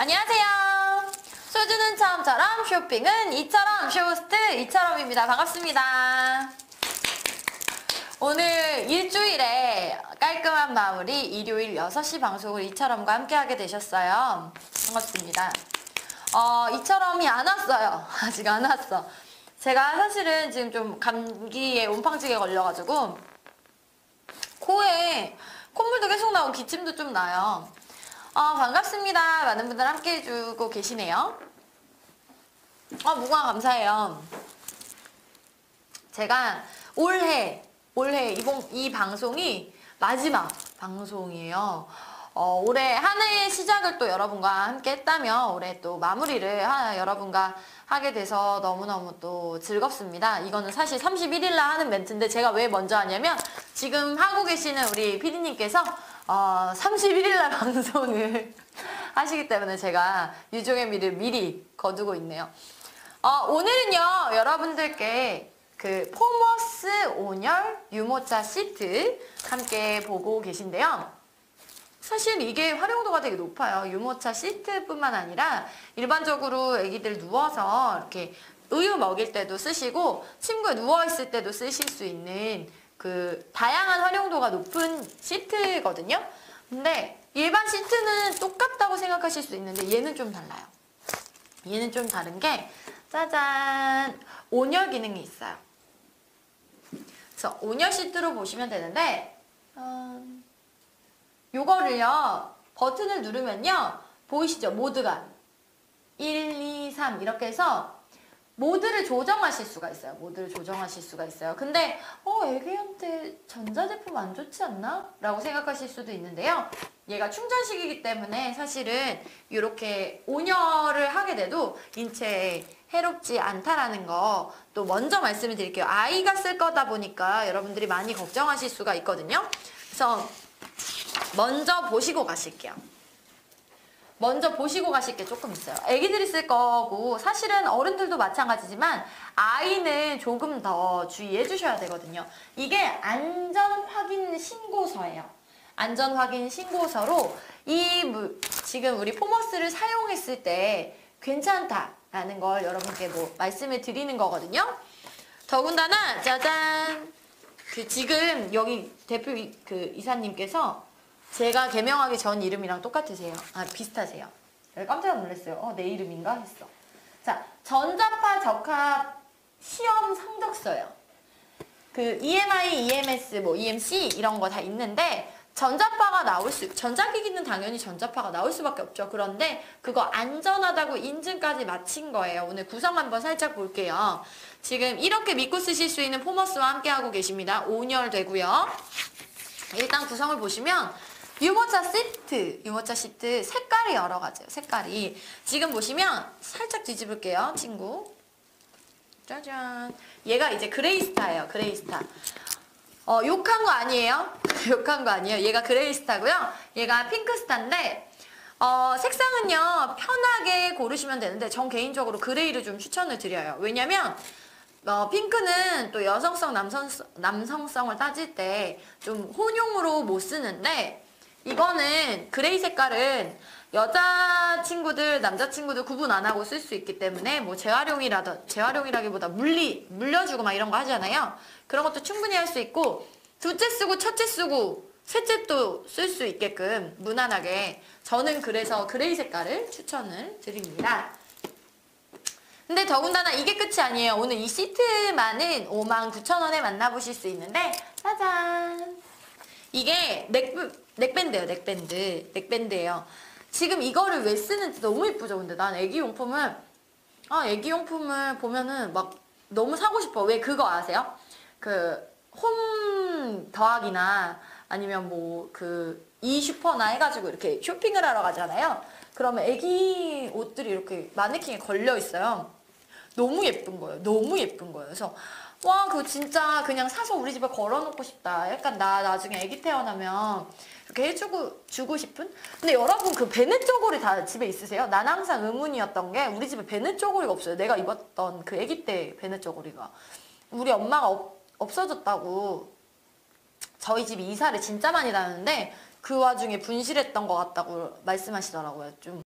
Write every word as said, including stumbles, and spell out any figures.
안녕하세요. 소주는 처음처럼 쇼핑은 이처럼 쇼호스트 이처럼입니다. 반갑습니다. 오늘 일주일에 깔끔한 마무리 일요일 여섯 시 방송을 이처럼과 함께하게 되셨어요. 반갑습니다. 어, 이처럼이 안 왔어요. 아직 안 왔어. 제가 사실은 지금 좀 감기에 온팡지게 걸려가지고 코에 콧물도 계속 나오고 기침도 좀 나요. 어, 반갑습니다. 많은 분들 함께 해주고 계시네요. 어, 무궁화 감사해요. 제가 올해, 올해 이, 봉, 이 방송이 마지막 방송이에요. 어, 올해 한 해의 시작을 또 여러분과 함께 했다면 올해 또 마무리를 하, 여러분과 하게 돼서 너무너무 또 즐겁습니다. 이거는 사실 삼십일 일 날 하는 멘트인데 제가 왜 먼저 하냐면 지금 하고 계시는 우리 피디님께서 어, 삼십일 일 날 방송을 하시기 때문에 제가 유종의 미를 미리 거두고 있네요. 어, 오늘은요 여러분들께 그 포머스 온열 유모차 시트 함께 보고 계신데요. 사실 이게 활용도가 되게 높아요. 유모차 시트뿐만 아니라 일반적으로 애기들 누워서 이렇게 우유 먹일 때도 쓰시고 침구에 누워있을 때도 쓰실 수 있는 그 다양한 활용도가 높은 시트거든요. 근데 일반 시트는 똑같다고 생각하실 수 있는데 얘는 좀 달라요. 얘는 좀 다른 게 짜잔! 온열 기능이 있어요. 그래서 온열 시트로 보시면 되는데 어... 요거를요 버튼을 누르면요 보이시죠? 모드가 일, 이, 삼 이렇게 해서 모드를 조정하실 수가 있어요. 모드를 조정하실 수가 있어요. 근데 어 애기한테 전자제품 안 좋지 않나? 라고 생각하실 수도 있는데요. 얘가 충전식이기 때문에 사실은 이렇게 온열을 하게 돼도 인체에 해롭지 않다라는 거 또 먼저 말씀을 드릴게요. 아이가 쓸 거다 보니까 여러분들이 많이 걱정하실 수가 있거든요. 그래서 먼저 보시고 가실게요. 먼저 보시고 가실 게 조금 있어요. 애기들이 쓸 거고 사실은 어른들도 마찬가지지만 아이는 조금 더 주의해 주셔야 되거든요. 이게 안전확인 신고서예요. 안전확인 신고서로 이 지금 우리 포머스를 사용했을 때 괜찮다라는 걸 여러분께 뭐 말씀을 드리는 거거든요. 더군다나 짜잔! 그 지금 여기 대표 그 이사님께서 제가 개명하기 전 이름이랑 똑같으세요. 아, 비슷하세요. 깜짝 놀랐어요. 어, 내 이름인가? 했어. 자, 전자파 적합 시험 성적서예요. 그 이엠아이, 이엠에스, 뭐 이엠씨 이런 거 다 있는데 전자파가 나올 수, 전자기기는 당연히 전자파가 나올 수밖에 없죠. 그런데 그거 안전하다고 인증까지 마친 거예요. 오늘 구성 한번 살짝 볼게요. 지금 이렇게 믿고 쓰실 수 있는 포머스와 함께하고 계십니다. 온열 되고요. 일단 구성을 보시면 유모차 시트, 유모차 시트 색깔이 여러 가지예요. 색깔이 지금 보시면 살짝 뒤집을게요, 친구. 짜잔. 얘가 이제 그레이스타예요. 그레이스타. 어, 욕한 거 아니에요? 욕한 거 아니에요. 얘가 그레이스타고요. 얘가 핑크스타인데 어, 색상은요 편하게 고르시면 되는데 전 개인적으로 그레이를 좀 추천을 드려요. 왜냐면 어, 핑크는 또 여성성, 남성, 남성성을 따질 때 좀 혼용으로 못 쓰는데 이거는 그레이 색깔은 여자 친구들, 남자 친구들 구분 안 하고 쓸 수 있기 때문에 뭐 재활용이라든 재활용이라기보다 물리, 물려주고 막 이런 거 하잖아요. 그런 것도 충분히 할 수 있고 둘째 쓰고 첫째 쓰고 셋째도 쓸 수 있게끔 무난하게 저는 그래서 그레이 색깔을 추천을 드립니다. 근데 더군다나 이게 끝이 아니에요. 오늘 이 시트만은 오만 구천 원에 만나보실 수 있는데 짜잔! 이게 넥, 넥밴드예요. 넥밴드. 넥밴드예요. 지금 이거를 왜 쓰는지 너무 예쁘죠. 근데 난 애기용품을 아 애기용품을 보면은 막 너무 사고 싶어. 왜 그거 아세요? 그 홈 더하기나 아니면 뭐 그 이슈퍼나 해가지고 이렇게 쇼핑을 하러 가잖아요. 그러면 애기 옷들이 이렇게 마네킹에 걸려 있어요. 너무 예쁜 거예요. 너무 예쁜 거예요. 그래서 와 그거 진짜 그냥 사서 우리 집에 걸어놓고 싶다. 약간 나 나중에 애기 태어나면 이렇게 해주고 주고 싶은? 근데 여러분 그 베네 쪼고리 다 집에 있으세요? 난 항상 의문이었던 게 우리 집에 베네 쪼고리가 없어요. 내가 입었던 그 애기 때 베네 쪼고리가 우리 엄마가 없, 없어졌다고 저희 집 이사를 진짜 많이 다녔는데 그 와중에 분실했던 것 같다고 말씀하시더라고요. 좀